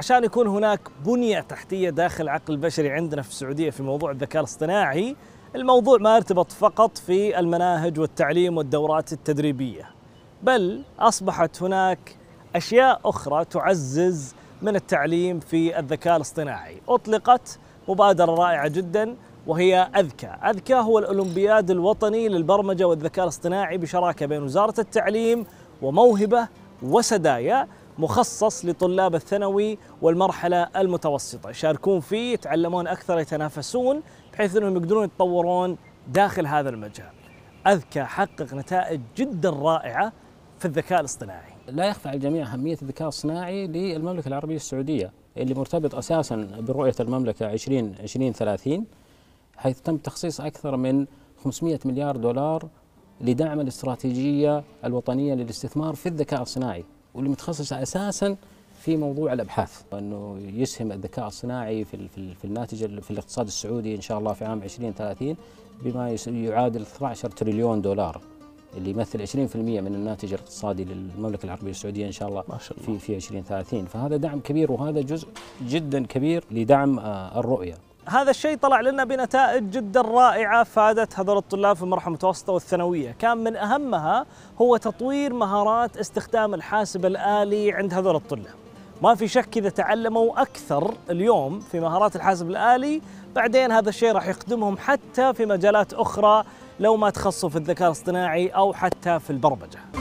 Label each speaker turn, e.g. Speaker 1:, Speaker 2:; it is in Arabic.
Speaker 1: عشان يكون هناك بنية تحتية داخل العقل البشري عندنا في السعودية في موضوع الذكاء الاصطناعي، الموضوع ما يرتبط فقط في المناهج والتعليم والدورات التدريبية، بل أصبحت هناك أشياء أخرى تعزز من التعليم في الذكاء الاصطناعي. أطلقت مبادرة رائعة جدا وهي أذكى. أذكى هو الأولمبياد الوطني للبرمجة والذكاء الاصطناعي بشراكة بين وزارة التعليم وموهبة وسدايا، مخصص لطلاب الثانوي والمرحلة المتوسطة، يشاركون فيه، يتعلمون أكثر، يتنافسون بحيث أنهم يقدرون يتطورون داخل هذا المجال. أذكى حقق نتائج جدا رائعة في الذكاء الاصطناعي.
Speaker 2: لا يخفى على الجميع أهمية الذكاء الصناعي للمملكة العربية السعودية، اللي مرتبط أساساً برؤية المملكة 2030، حيث تم تخصيص أكثر من 500 مليار دولار لدعم الاستراتيجية الوطنية للاستثمار في الذكاء الصناعي، واللي متخصصة أساساً في موضوع الأبحاث، وأنه يسهم الذكاء الصناعي في الناتج في الاقتصاد السعودي إن شاء الله في عام 2030 بما يعادل 12 تريليون دولار، اللي يمثل 20% من الناتج الاقتصادي للمملكة العربية السعودية إن شاء الله في 2030. فهذا دعم كبير، وهذا جزء جدا كبير لدعم الرؤية.
Speaker 1: هذا الشيء طلع لنا بنتائج جدا رائعة فادت هذول الطلاب في المرحلة المتوسطة والثانوية. كان من أهمها هو تطوير مهارات استخدام الحاسب الآلي عند هذول الطلاب. ما في شك إذا تعلموا أكثر اليوم في مهارات الحاسب الآلي، بعدين هذا الشيء راح يخدمهم حتى في مجالات أخرى لو ما تخصصوا في الذكاء الاصطناعي أو حتى في البرمجة.